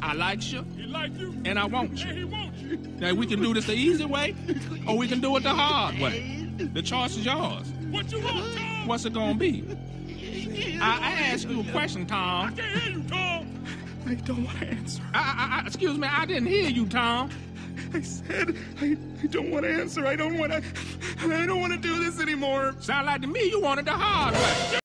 I like you. He like you. And I want you. And he wants you. Now, we can do this the easy way, or we can do it the hard way. The choice is yours. What you want, Tom? What's it gonna be? I asked you a question, I Tom. can't hear you, Tom. I don't want to answer. Excuse me, I didn't hear you, Tom. I said I don't want to answer. I don't want to do this anymore. Sound like to me you wanted the hard way.